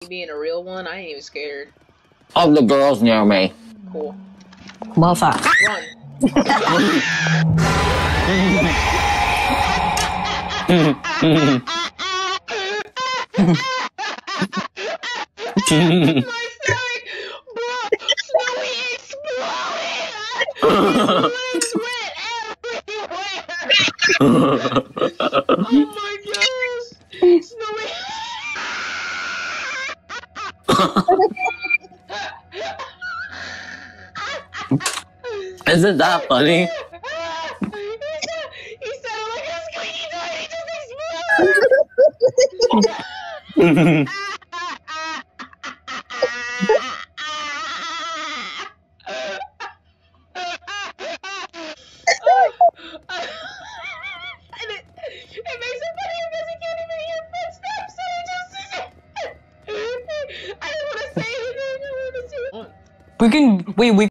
being a real one, I ain't even scared. Of the girls near me. Cool. Well, fuck. Run. Oh my gosh! Snowy! Isn't that funny? He sounded like a squeaky toy. He just exploded. And it makes it funny because he can't even hear footsteps. So he just. I don't want to say anything. I don't want to say it. We can. Wait, we